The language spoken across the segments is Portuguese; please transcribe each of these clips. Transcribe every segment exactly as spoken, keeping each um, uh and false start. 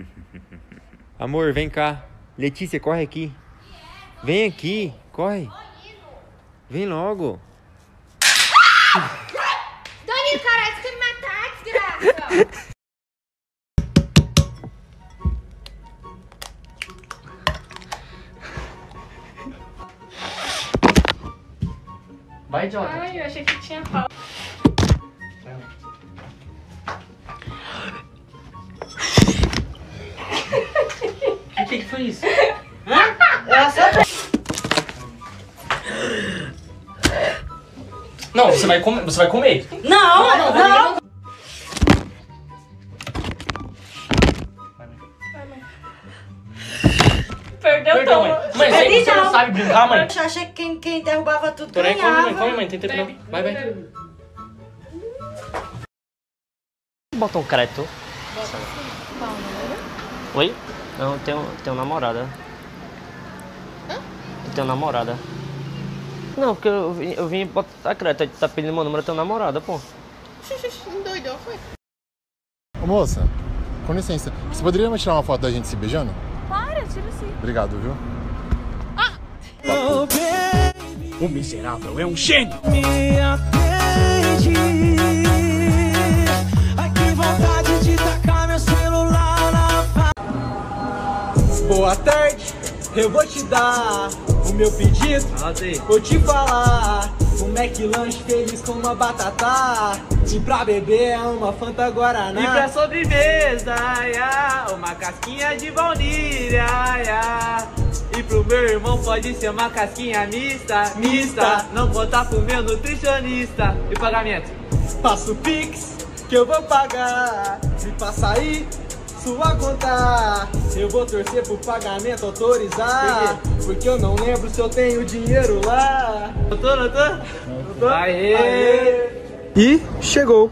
Amor, vem cá. Letícia, corre aqui. Vem aqui, corre. Vem logo. Danilo, caralho, você quer me matar, desgraça. Vai, idiota. Ai, eu achei que tinha pau. O que, que foi isso? Hã? Ela só... Não, você vai comer. Você vai comer. Não, não, não. não. Perdeu, Perdeu, tom. mãe. Mãe, você, você não sabe brincar, mãe? Eu achei que quem, quem derrubava tudo Peraí, come, ganhava. mãe, come, mãe. Tem tempo não. Vai, vai. Bota um crédito. Oi? Não, eu tenho, tenho namorada. Hã? Eu tenho namorada. Não, porque eu vim, eu vim botar crédito. Tá pedindo meu número, eu tenho namorada, pô. Endoidou, foi? Ô moça, com licença, você poderia me tirar uma foto da gente se beijando? Para, tira sim. Obrigado, viu? O miserável é um gênio. Me atende. Ai, que vontade de tacar meu celular na... Boa tarde, eu vou te dar o meu pedido. Vou te falar, um McLanche feliz com uma batata. E pra beber é uma Fanta Guaraná. E pra sobremesa, ai, ai, uma casquinha de baunilha, ai, ai. E pro meu irmão pode ser uma casquinha mista, mista. Não contar pro meu nutricionista. E pagamento? Passa o Pix que eu vou pagar. Se passa aí sua conta, eu vou torcer pro pagamento autorizar. Por porque eu não lembro se eu tenho dinheiro lá. Notou, notou? Notou? Aê! Aê! E chegou.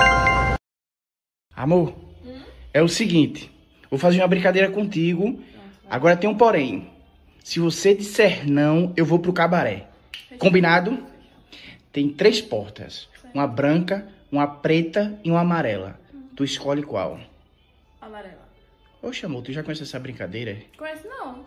Amor, hum? É o seguinte. Vou fazer uma brincadeira contigo. Agora tem um porém. Se você disser não, eu vou pro cabaré. Combinado? Tem três portas. Uma branca, uma preta e uma amarela. Tu escolhe qual? Amarela. Oxe, amor, tu já conhece essa brincadeira? Conhece não.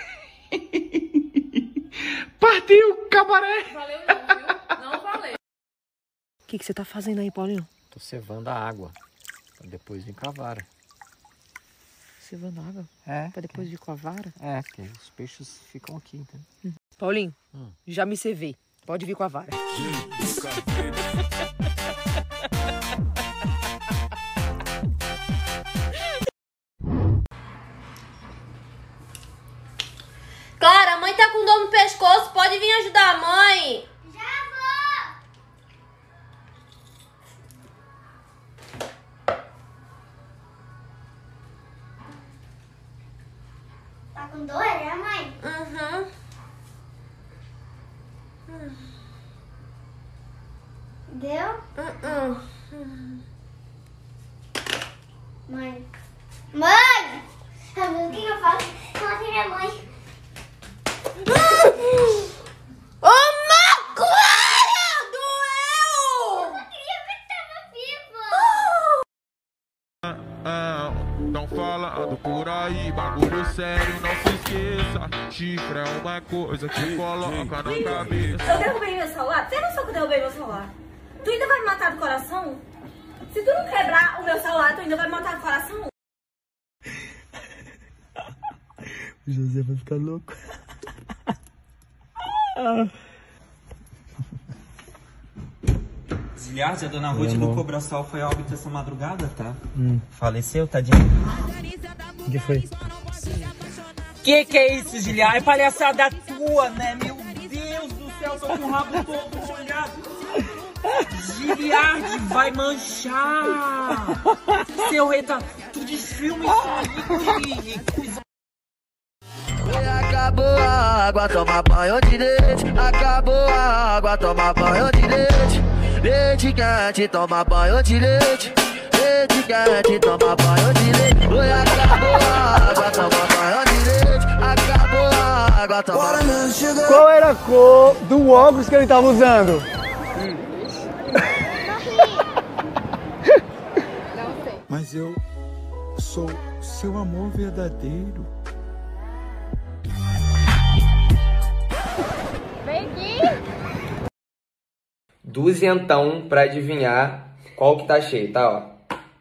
Partiu, cabaré! Valeu não, viu? Não valeu. O que, que você tá fazendo aí, Paulinho? Tô cevando a água. Pra depois vir com a vara. Cevando água? É. Pra depois vir com a vara? É, porque os peixes ficam aqui, entendeu? Hum. Paulinho, hum. já me cevei. Pode vir com a vara. Clara, a mãe tá com dor no pescoço. Pode vir ajudar a mãe. Já vou. Tá com dor, é, mãe? Uhum. Hum. Deu? Uh -uh. Mãe. Mãe! O que eu faço? Fala que minha mãe. Ô, oh, Clara! Doeu! Eu só queria ver que tava viva. Ah, ah, não falando por aí, bagulho sério, não se esqueça. Chifre é uma coisa que coloca na cabeça. Eu derrubei meu celular? Você não sabe que eu derrubei meu celular? Tu ainda vai me matar do coração? Se tu não quebrar o meu celular, tu ainda vai me matar do coração? O José vai ficar louco. Ziliardi, a dona Ruth do Cobrasal foi a óbito essa madrugada, tá? Hum. Faleceu, tadinho. O que foi? Que que é isso, Ziliardi? É palhaçada tua, né? Meu Deus do céu, tô com o rabo todo molhado. Ziliardi, vai manchar. Seu reta, tu desfilma isso. Acabou a água, toma banho de leite. Acabou a água, toma banho de leite. Leite quente, toma banho de leite. Leite quente, toma banho de leite. Oi, acabou a água, toma banho de leite. Acabou a água, toma banho de leite. Qual era a cor do óculos que ele estava usando? Não sei. Mas eu sou seu amor verdadeiro. Vem aqui. Duzentão pra adivinhar qual que tá cheio, tá, ó.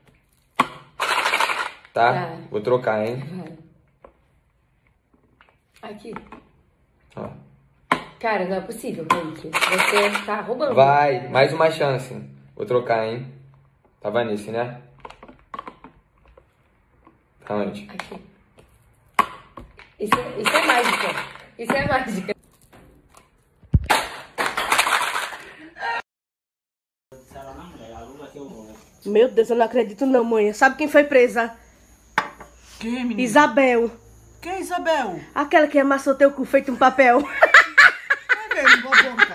Tá? Tá. Vou trocar, hein? Aqui. Ó. Cara, não é possível, Kaique. Você tá roubando. Vai, mais uma chance. Vou trocar, hein? Tava nesse, né? Tá onde? Aqui. Isso, isso é mágica. Isso é mágica. Meu Deus, eu não acredito não, mãe. Sabe quem foi presa? Quem, menina? Isabel. Quem é Isabel? Aquela que amassou teu cu feito um papel. É mesmo, boboca.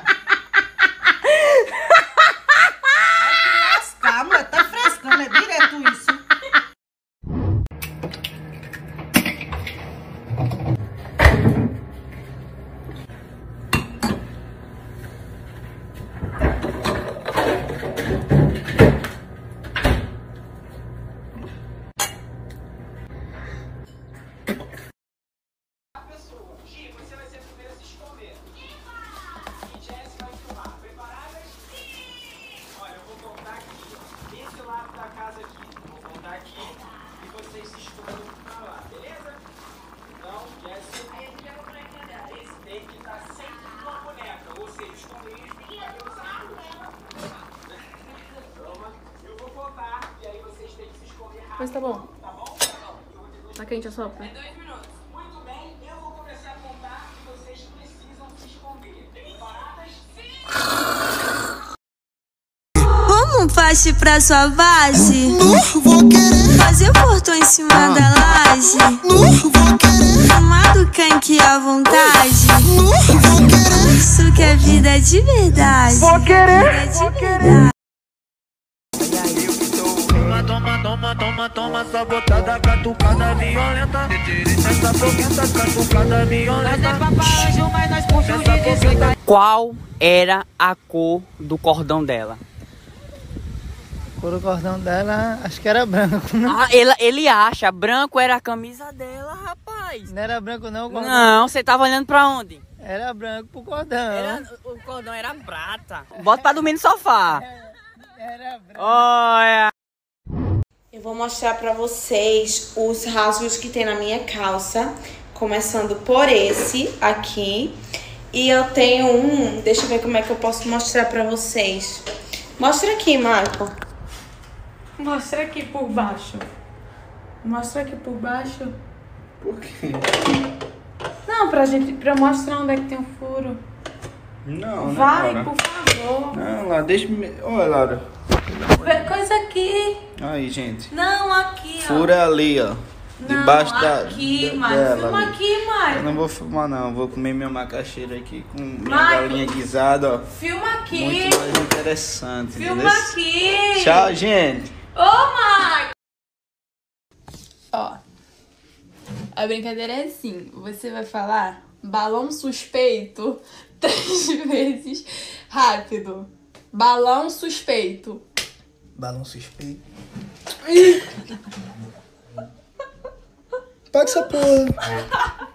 Vai te lascar, mulher. Tá frescando, é direto isso. Mas tá bom. Tá quente a sopa. Como faz pra sua base? Não vou querer. Fazer portão em cima ah. da laje. Não vou querer. Fumar do canque à vontade. Não vou querer. Isso que é vida de verdade. Vou querer. Vida de verdade. Toma, toma, toma, toma, sabotada, catucada violenta. Essa boqueta, catucada violenta. Qual era a cor do cordão dela? A cor do cordão dela, acho que era branco, né? Ah, ele, ele acha, branco era a camisa dela, rapaz. Não era branco não, o cordão. Não, você tava olhando pra onde? Era branco pro cordão. Era, o cordão era prata. Bota pra dormir no sofá. Era branco. Olha. Eu vou mostrar pra vocês os rasgos que tem na minha calça, começando por esse aqui. E eu tenho um, deixa eu ver como é que eu posso mostrar pra vocês. Mostra aqui, Marco. Mostra aqui por baixo. Mostra aqui por baixo. Por quê? Não, pra gente, pra mostrar onde é que tem um furo. Não, né, Vai, Laura? por favor. Não, Laura, deixa-me... Olha, Laura. Coisa aqui. Aí, gente. Não, aqui, ó. Fura ali, ó. Debaixo não, da... aqui, da, Marco. dela Filma ali. aqui, Marco. Eu não vou filmar, não. Vou comer minha macaxeira aqui com minha Marco. galinha guisada, ó. Filma aqui. Muito mais interessante. Filma entendeu? aqui. Tchau, gente. Ô, Marco. Ó, a brincadeira é assim, você vai falar balão suspeito três vezes rápido. Balão suspeito. Balão suspeito. Paga essa porra.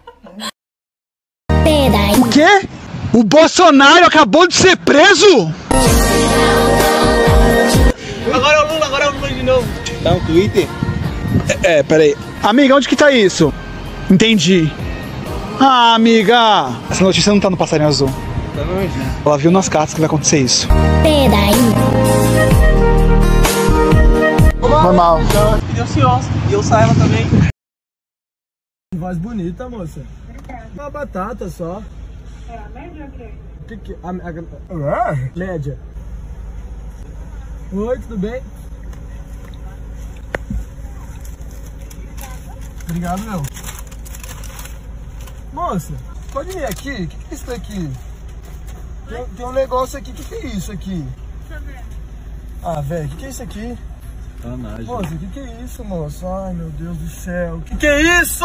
O quê? O Bolsonaro acabou de ser preso? Agora é o Lula, agora é o Lula de novo. Tá no Twitter? É, é, peraí. Amiga, onde que tá isso? Entendi. Ah, amiga! Essa notícia não tá no Passarinho Azul. Tá longe, né? Ela viu nas cartas que vai acontecer isso. Normal. E eu ansioso. E eu saio ela também. Voz bonita, moça. Uma batata só. É a média ou o quê? Que que... A, a, a, média. Oi, tudo bem? Obrigado, meu. Moça, pode vir aqui? O que, que é isso daqui? Tem, tem um negócio aqui. O que, que é isso aqui? Deixa eu ver. Ah, velho, o que, que é isso aqui? Canagem. Moça, o que, que é isso, moça? Ai, meu Deus do céu. O que, que é isso?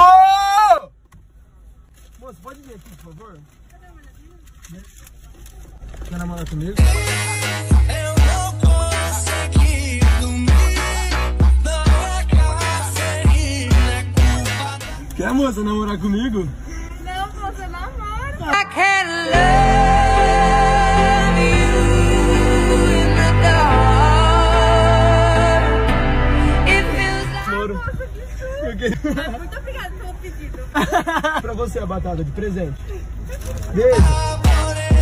Moça, pode vir aqui, por favor? Cadê o molhadinho? Quer namorar comigo? Eu não consegui dormir, não é cafeína. você namorar comigo? Não, você namora. I can love you in the dark. It feels like... Moro. Mas muito obrigada pelo pedido. Pra você a batata de presente. Beijo.